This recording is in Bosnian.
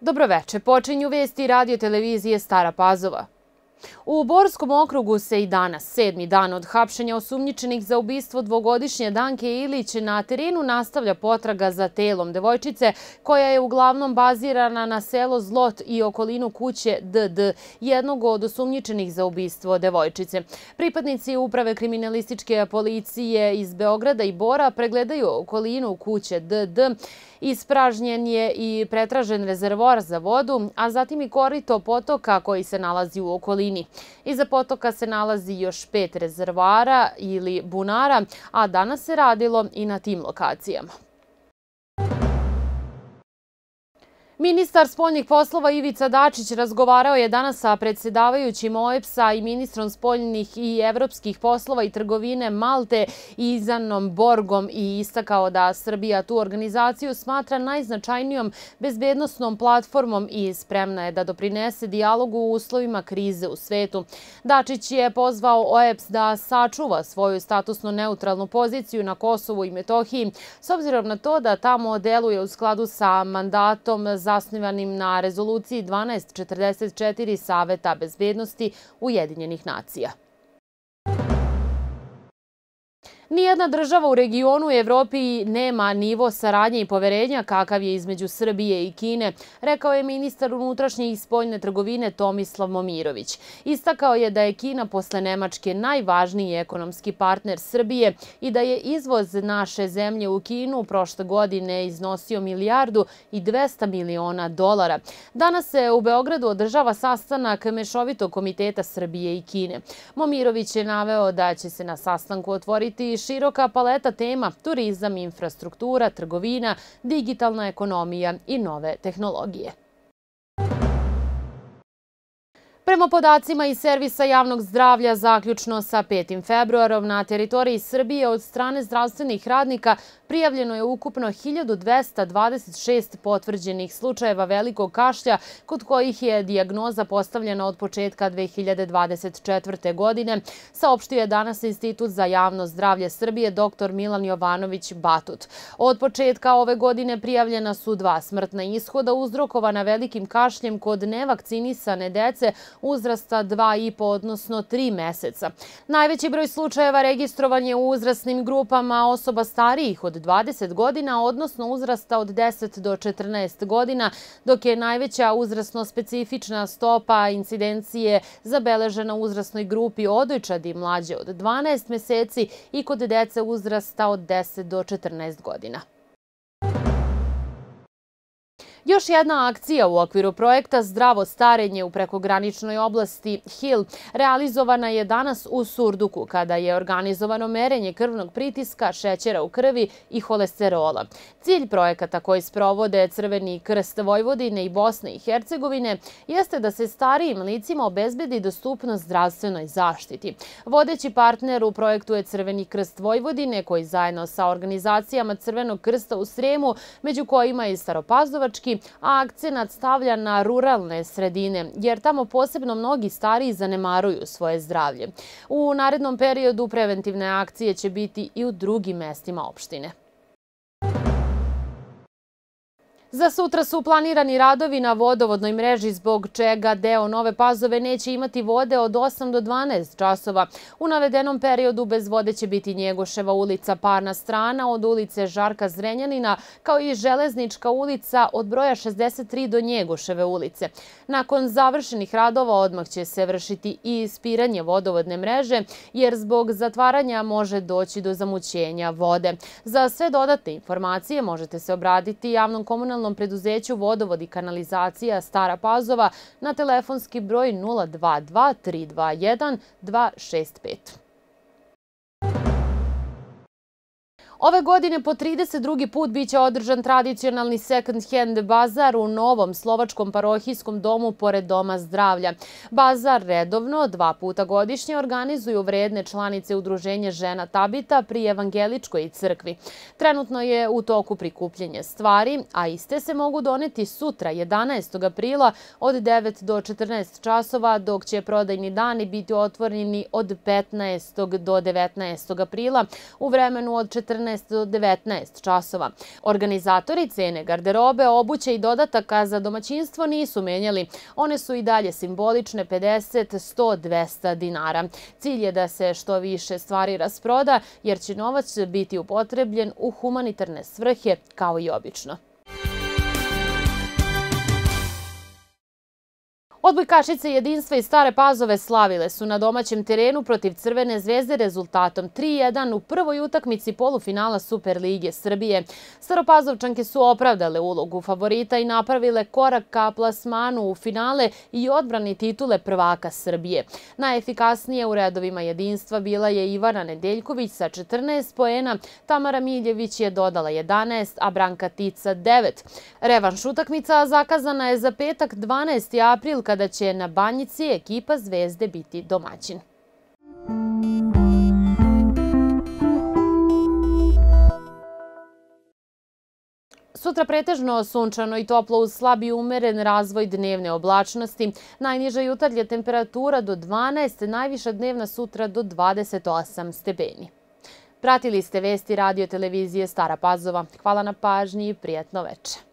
Dobroveče, počinju vesti radio televizije Stara Pazova. U Borskom okrugu se i danas, 7. dan od hapšenja osumnjičenih za ubistvo dvogodišnje Danke Ilić, na terenu nastavlja potraga za telom devojčice koja je uglavnom bazirana na selo Zlot i okolinu kuće DD, jednog od osumnjičenih za ubistvo devojčice. Pripadnici Uprave kriminalističke policije iz Beograda i Bora pregledaju okolinu kuće DD. Ispražnjen je i pretražen rezervoar za vodu, a zatim i korito potoka koji se nalazi u okolini. Iza potoka se nalazi još 5 rezervoara ili bunara, a danas se radilo i na tim lokacijama. Ministar spoljnih poslova Ivica Dačić razgovarao je danas sa predsjedavajućim OEBS-a i ministrom spoljnih i evropskih poslova i trgovine Malte Izanom Borgom i istakao da Srbija tu organizaciju smatra najznačajnijom bezbednosnom platformom i spremna je da doprinese dijalogu u uslovima krize u svetu. Dačić je pozvao OEBS da sačuva svoju statusno neutralnu poziciju na Kosovu i Metohiji, s obzirom na to da tamo deluje u skladu sa mandatom zasnivanim na rezoluciji 1244 Saveta bezbednosti Ujedinjenih nacija. Nijedna država u regionu i Evropi nema nivo saradnje i poverenja kakav je između Srbije i Kine, rekao je ministar unutrašnje i spoljne trgovine Tomislav Momirović. Istakao je da je Kina posle Nemačke najvažniji ekonomski partner Srbije i da je izvoz naše zemlje u Kinu prošle godine iznosio $1.200.000.000. Danas se u Beogradu održava sastanak Mešovitog komiteta Srbije i Kine. Momirović je naveo da će se na sastanku otvoriti široka paleta tema: turizam, infrastruktura, trgovina, digitalna ekonomija i nove tehnologije. Prema podacima iz Servisa javnog zdravlja, zaključno sa 5. februarom, na teritoriji Srbije od strane zdravstvenih radnika prijavljeno je ukupno 1226 potvrđenih slučajeva velikog kašlja, kod kojih je dijagnoza postavljena od početka 2024. godine, saopštio je danas Institut za javno zdravlje Srbije dr. Milan Jovanović Batut. Od početka ove godine prijavljena su 2 smrtna ishoda uzrokovana velikim kašljem kod nevakcinisane dece uzrasta 2,5 odnosno 3 meseca. Najveći broj slučajeva registrovan je u uzrasnim grupama osoba starijih od 20 godina, odnosno uzrasta od 10 do 14 godina, dok je najveća uzrasno specifična stopa incidencije zabeležena u uzrasnoj grupi odojčadi mlađe od 12 meseci i kod dece uzrasta od 10 do 14 godina. Još jedna akcija u okviru projekta Zdravo starenje u prekograničnoj oblasti Hil realizovana je danas u Surduku, kada je organizovano merenje krvnog pritiska, šećera u krvi i holesterola. Cilj projekata koji sprovode Crveni krst Vojvodine i Bosne i Hercegovine jeste da se starijim licima obezbedi dostupnost zdravstvenoj zaštiti. Vodeći partner u projektu je Crveni krst Vojvodine, koji zajedno sa organizacijama Crvenog krsta u Sremu, među kojima i Staropazovački, a akcenat stavlja na ruralne sredine, jer tamo posebno mnogi stariji zanemaruju svoje zdravlje. U narednom periodu preventivne akcije će biti i u drugim mestima opštine. Za sutra su planirani radovi na vodovodnoj mreži, zbog čega deo Nove Pazove neće imati vode od 8 do 12 časova. U navedenom periodu bez vode će biti Njegoševa ulica Parna strana od ulice Žarka Zrenjanina, kao i Železnička ulica od broja 63 do Njegoševe ulice. Nakon završenih radova odmah će se vršiti i ispiranje vodovodne mreže, jer zbog zatvaranja može doći do zamućenja vode. Za sve dodatne informacije možete se obratiti javnom komunalnom preduzeću Vodovod i kanalizacija Stara Pazova na telefonski broj 022 321 265. Ove godine po 32. put biće održan tradicionalni second hand bazar u novom slovačkom parohijskom domu pored Doma zdravlja. Bazar redovno 2 puta godišnje organizuju vredne članice Udruženja žena Tabita pri Evangeličkoj crkvi. Trenutno je u toku prikupljanje stvari, a iste se mogu doneti sutra 11. aprila od 9 do 14 časova, dok će prodajni dani biti otvoreni od 15. do 19. aprila u vremenu od 14 18 do 19 časova. Organizatori cene garderobe, obuće i dodataka za domaćinstvo nisu menjali. One su i dalje simbolične 50, 100, 200 dinara. Cilj je da se što više stvari rasproda, jer će novac biti upotrebljen u humanitarne svrhe kao i obično. Odbojkašice Jedinstva iz Stare Pazove slavile su na domaćem terenu protiv Crvene zvezde rezultatom 3:1 u prvoj utakmici polufinala Superlige Srbije. Staropazovčanke su opravdale ulogu favorita i napravile korak ka plasmanu u finale i odbrani titule prvaka Srbije. Najefikasnije u redovima Jedinstva bila je Ivana Nedeljković sa 14 poena, Tamara Miljević je dodala 11, a Branka Tica 9. Revanš utakmica zakazana je za petak 12. april, kada će na Banjici ekipa Zvezde biti domaćin. Sutra pretežno sunčano i toplo uz slab i umeren razvoj dnevne oblačnosti. Najniža jutarnja temperatura do 12, najviša dnevna sutra do 28 stepeni. Pratili ste vesti radio televizije Stara Pazova. Hvala na pažnji i prijatno veče.